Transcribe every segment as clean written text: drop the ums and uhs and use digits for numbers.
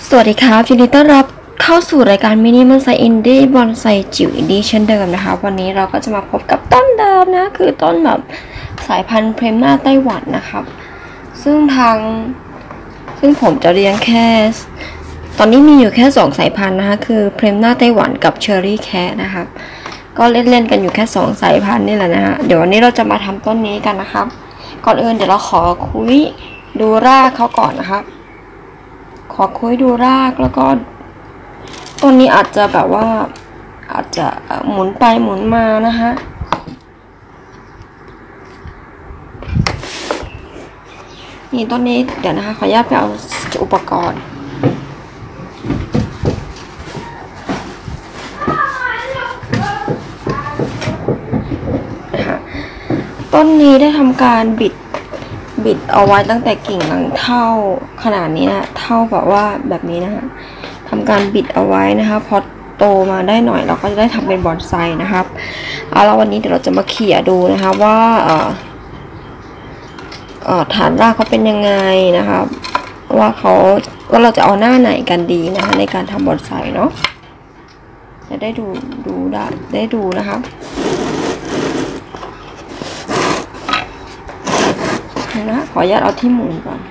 สวัสดีครับยินดีต้อนรับเข้าสู่รายการมินิบอนไซอินดี้บอนไซจิ๋วอินดี้เช่นเดิมนะคะวันนี้เราก็จะมาพบกับต้นเดิมนะคือต้นแบบสายพันธุ์เพรมนาไต้หวันนะครับซึ่งผมจะเรียงแค่ตอนนี้มีอยู่แค่2สายพันธุ์นะคะคือเพรมนาไต้หวันกับเชอร์รี่แคทนะครับก็เล่นกันอยู่แค่2สายพันธุ์นี่แหละนะฮะเดี๋ยววันนี้เราจะมาทำต้นนี้กันนะครับก่อนอื่นเดี๋ยวเราขอคุยดูรากเขาก่อนนะครับขอคุยดูรากแล้วก็ต้นนี้อาจจะแบบว่าอาจจะหมุนไปหมุนมานะคะนี่ต้นนี้เดี๋ยวนะคะขออนุญาตไปเอาอุปกรณ์นะคะต้นนี้ได้ทำการบิดเอาไว้ตั้งแต่กิ่งหลังเท่าขนาดนี้นะเท่าแบบว่าแบบนี้นะคะทำการบิดเอาไว้นะคะพอโตมาได้หน่อยเราก็จะได้ทำเป็นบอนไซนะครับแล้ววันนี้เดี๋ยวเราจะมาเขี่ยดูนะคะว่าฐานรากเขาเป็นยังไงนะคะว่าเราจะเอาหน้าไหนกันดีนะคะในการทำบอนไซเนาะจะได้ได้ดูนะคะนะขออนุญาตเอาที่หมุนก่อน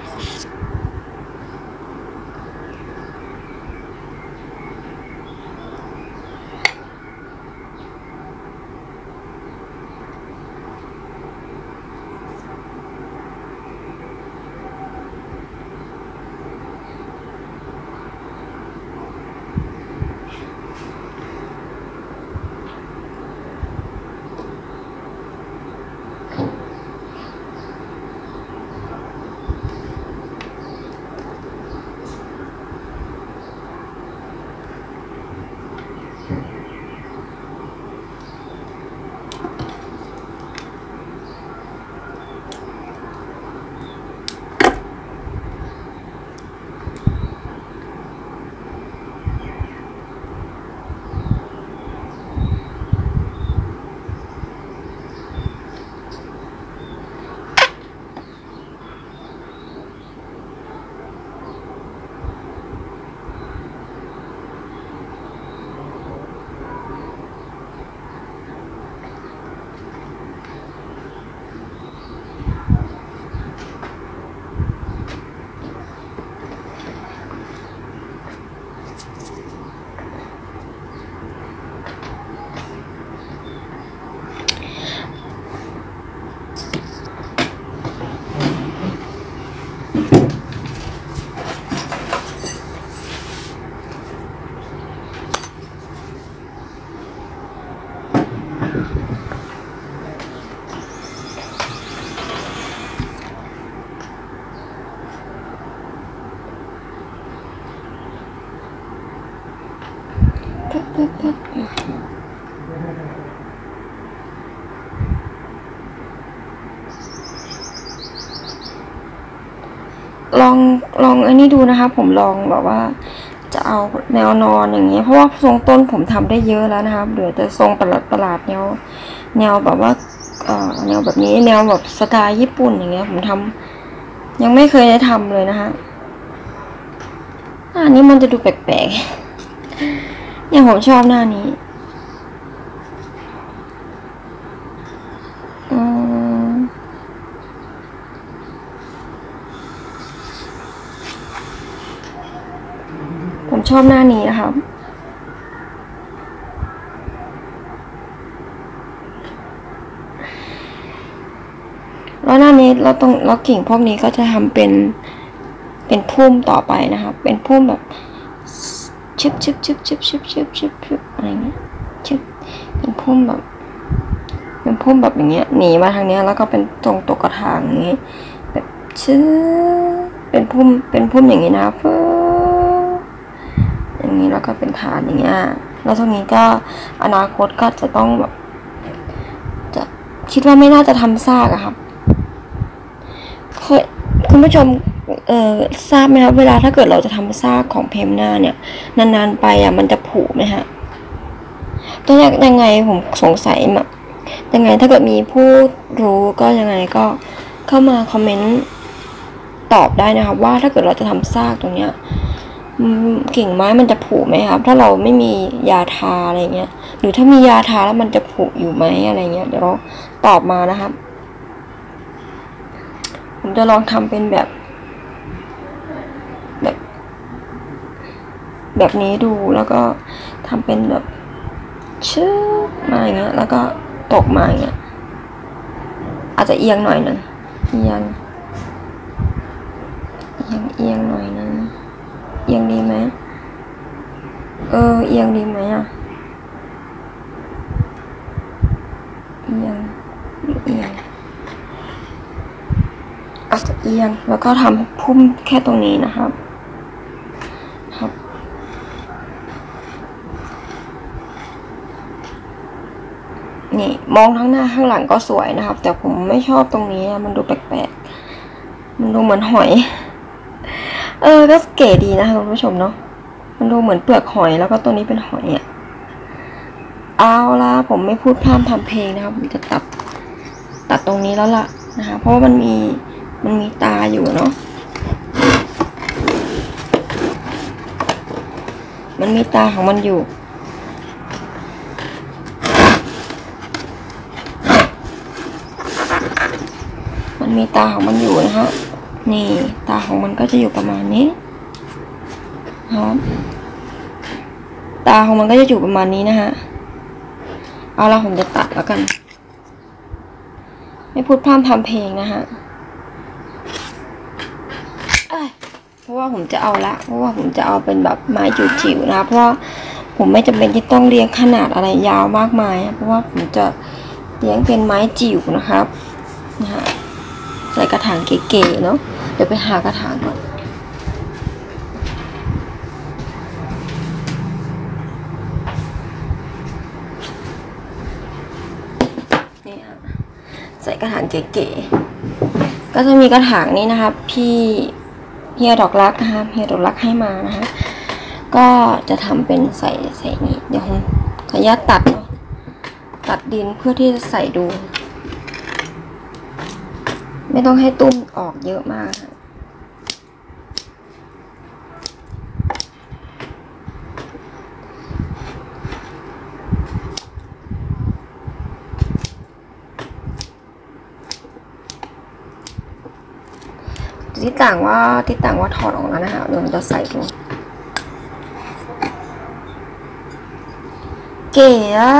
ลองอันนี้ดูนะคะผมลองแบบว่าจะเอาแนวนอนอย่างเงี้ยเพราะว่าทรงต้นผมทำได้เยอะแล้วนะคะเหลือแต่ทรงประหลาดแนวแบบว่าแนวแบบนี้แนวแบบสไตล์ญี่ปุ่นอย่างเงี้ยผมทำยังไม่เคยได้ทำเลยนะคะอันนี้มันจะดูแปลกๆอย่างผมชอบหน้านี้ผมชอบหน้านี้นะครับแล้วหน้านี้เรากิ่งพวกนี้ก็จะทำเป็นพุ่มต่อไปนะครับเป็นพุ่มแบบชึบอะไรเงี้ยชึบเป็นพุ่มแบบอย่างเงี้ยหนีมาทางเนี้ยแล้วก็เป็นตรงตกกระถางอย่างงี้แบบชื่อเป็นพุ่มอย่างงี้นะอย่างนี้แล้วก็เป็นฐานอย่างเงี้ยแล้วตรงนี้ก็อนาคตก็จะต้องแบบจะคิดว่าไม่น่าจะทำซากอะครับคุณผู้ชมทราบไหมครับเวลาถ้าเกิดเราจะทำซากของเพมนาเนี่ยนานๆไปมันจะผุไหมฮะตัวยังไงผมสงสัยยังไงถ้าเกิดมีผู้รู้ก็ยังไงก็เข้ามาคอมเมนต์ ตอบได้นะคะว่าถ้าเกิดเราจะทำซากตรงเนี้ยกิ่งไม้มันจะผุไหมครับถ้าเราไม่มียาทาอะไรเงี้ยหรือถ้ามียาทาแล้วมันจะผุอยู่ไหมอะไรเงี้ยเดี๋ยวเราตอบมานะครับผมจะลองทำเป็นแบบนี้ดูแล้วก็ทำเป็นแบบชื่อมาอย่างเงี้ยแล้วก็ตกมาอย่างเงี้ยอาจจะเอียงหน่อยนึงเอียงหน่อยนึงเอียงดีไหมเอียงดีไหมอ่ะเอียงอาจจะเอียงแล้วก็ทำพุ่มแค่ตรงนี้นะครับนี่มองทั้งหน้าข้างหลังก็สวยนะครับแต่ผมไม่ชอบตรงนี้มันดูแปลกๆมันดูเหมือนหอยก็เก๋ดีนะคะคุณผู้ชมเนาะมันดูเหมือนเปลือกหอยแล้วก็ตัวนี้เป็นหอยอ่ะเอาล่ะผมไม่พูดพร่ำทำเพลงนะครับผมจะตัดตรงนี้แล้วล่ะนะคะเพราะว่ามันมีตาอยู่เนาะมันมีตาของมันอยู่มีตาของมันอยู่นะฮะนี่ตาของมันก็จะอยู่ประมาณนี้ครับตาของมันก็จะอยู่ประมาณนี้นะฮะเอาละผมจะตัดแล้วกันไม่พูดพร่ำทำเพลงนะฮะเพราะว่าผมจะเอาเป็นแบบไม้จิ๋วๆนะเพราะว่าผมไม่จำเป็นที่ต้องเลี้ยงขนาดอะไรยาวมากมายเพราะว่าผมจะเลี้ยงเป็นไม้จิ๋วนะครับนะฮะใส่กระถางเก๋ๆเนาะเดี๋ยวไปหากระถางก่อนนี่ค่ะใส่กระถางเก๋ๆก็จะมีกระถางนี้นะครับพี่เฮียดอกรักนะคะเฮียดอกรักให้มานะคะก็จะทำเป็นใส่นี่เดี๋ยวผมขออนุญาตตัดเนาะตัดดินเพื่อที่จะใส่ดูไม่ต้องให้ตุ้มออกเยอะมากค่ะที่ต่างว่าถอดออกแล้วนะคะเดี๋ยวมันจะใส่ดูเก๋อะ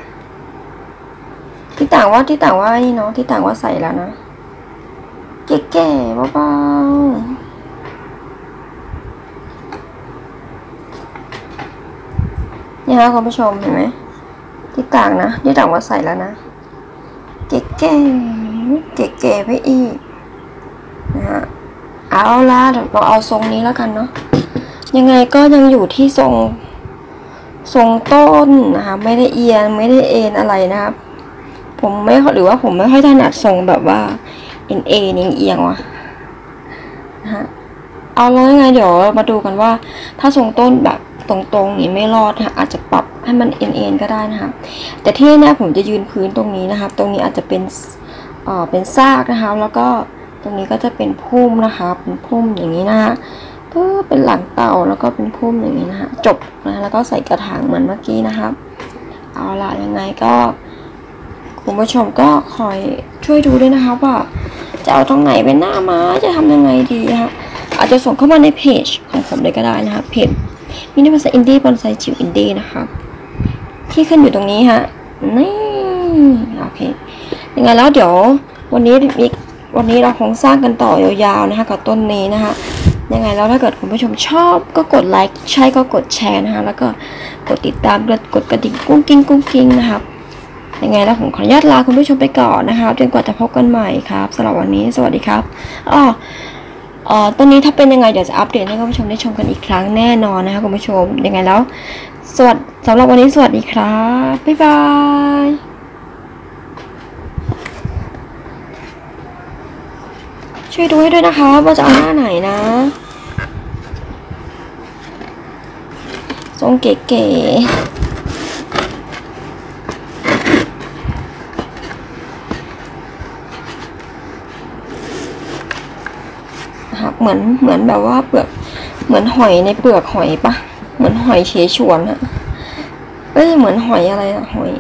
ที่ต่างว่านี่เนาะที่ต่างว่าใส่แล้วนะเก๋ๆเบาๆนี่ฮะคุณผู้ชมเห็นไหมที่ต่างว่าใส่แล้วนะเก๋ไปอีกนะฮะเอาละเราเอาทรงนี้แล้วกันเนาะยังไงก็ยังอยู่ที่ทรงต้นนะคะไม่ได้เอียงไม่ได้เอ็นอะไรนะครับผมไม่ค่อยถนัดทรงแบบว่าเอียงว่ะนะฮะเอาแล้วยังไงเดี๋ยวมาดูกันว่าถ้าทรงต้นแบบตรงๆนี้ไม่รอดค่ะอาจจะปรับให้มันเอ็นก็ได้นะคะแต่ที่แน่ผมจะยืนพื้นตรงนี้นะครับตรงนี้อาจจะเป็นซากนะคะแล้วก็ตรงนี้ก็จะเป็นพุ่มนะคะเป็นพุ่มอย่างนี้นะคะก็เป็นหลังเต่าแล้วก็เป็นพุ่มอย่างนี้นะคะจบนะแล้วก็ใส่กระถางเหมือนเมื่อกี้นะครับเอาล่ะยังไงก็คุณผู้ชมก็คอยช่วยดูด้วยนะคะว่าจะเอาตรงไหนเป็นหน้าไม้จะทำยังไงดีนะคะอาจจะส่งเข้ามาในเพจของผมเลยก็ได้นะคะเพจมินิบอนไซอินดี้บอนไซจิ๋วอินดี้นะคะที่ขึ้นอยู่ตรงนี้ฮะนี่โอเคยังไงแล้วเดี๋ยววันนี้เราคงสร้างกันต่อยาวๆนะคะกับต้นนี้นะคะยังไงแล้วถ้าเกิดคุณผู้ชมชอบก็กดไลค์ใช่ก็กดแชร์นะคะแล้วก็กดติดตามกดกระดิ่งกุ้งกิ้งนะครับยังไงแล้วผมขออนุญาตลาคุณผู้ชมไปก่อนนะคะจนกว่าจะพบกันใหม่ครับสำหรับวันนี้สวัสดีครับต้นนี้ถ้าเป็นยังไงเดี๋ยวจะอัปเดตให้คุณผู้ชมได้ชมกันอีกครั้งแน่นอนนะคะคุณผู้ชมยังไงแล้วสำหรับวันนี้สวัสดีครับบ๊ายบายช่วยดูให้ด้วยนะคะว่าจะเอาหน้าไหนนะทรงเก๋ๆนะครับเหมือนแบบว่าเปลือกเหมือนหอยในเปลือกหอยปะเหมือนหอยเฉฉวนอะเอ้ยเหมือนหอยอะไรอะหอย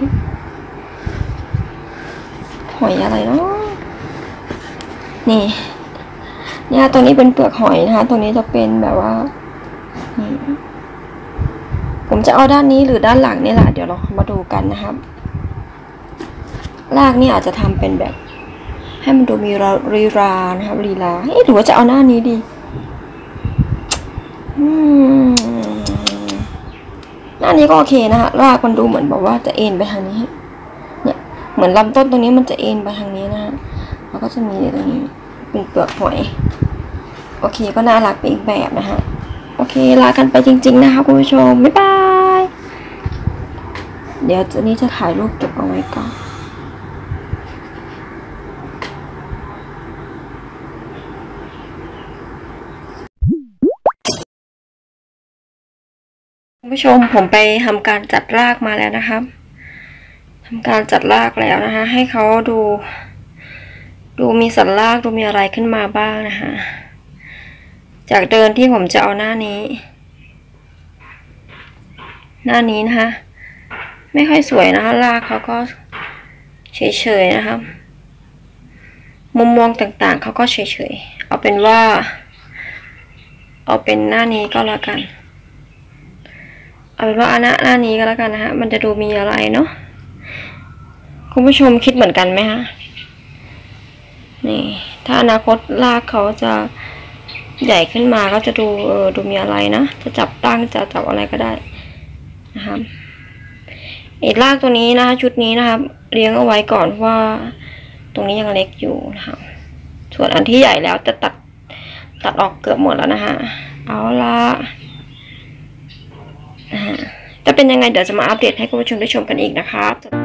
อะไรเนาะนี่เนี่ยตัวนี้เป็นเปลือกหอยนะคะตัวนี้จะเป็นแบบว่านี่ผมจะเอาด้านนี้หรือด้านหลังนี่แหละเดี๋ยวเรามาดูกันนะครับรากนี่อาจจะทำเป็นแบบให้มันดูมีรีรานะครับรีราหรือว่าจะเอาหน้านี้ดีหน้านี้ก็โอเคนะคะรากมันดูเหมือนแบบว่าจะเอ็นไปทางนี้เนี่ยเหมือนลำต้นตรงนี้มันจะเอ็นไปทางนี้นะแล้วก็จะมีตรงนี้เป็นเปลือกหอยโอเคก็น่ารักไปอีกแบบนะฮะโอเคลากันไปจริงๆนะคะคุณผู้ชมบ๊ายบายเดี๋ยวนี้จะถ่ายรูปเก็บเอาไว้ก่อนคุณผู้ชมผมไปทำการจัดรากมาแล้วนะครับทำการจัดรากแล้วนะคะให้เขาดูมีสันรากดูมีอะไรขึ้นมาบ้างนะคะจากเดินที่ผมจะเอาหน้านี้นะคะไม่ค่อยสวยนะคะรากเขาก็เฉยๆนะครับมุมมองต่างๆเขาก็เฉยๆเอาเป็นว่าเอาเป็นหน้านี้ก็แล้วกันเอาเป็นว่าหน้านี้ก็แล้วกันนะฮะมันจะดูมีอะไรเนาะคุณผู้ชมคิดเหมือนกันไหมคะนี่ถ้าอนาคตรากเขาจะใหญ่ขึ้นมาก็จะดูมีอะไรนะจะจับตั้งจะจับอะไรก็ได้นะครับรากตัวนี้นะคะชุดนี้นะครับเลี้ยงเอาไว้ก่อนว่าตรงนี้ยังเล็กอยู่นะครับส่วนอันที่ใหญ่แล้วจะตัดออกเกือบหมดแล้วนะคะเอาละจะเป็นยังไงเดี๋ยวจะมาอัปเดตให้คุณผู้ชมได้ชมกันอีกนะครับ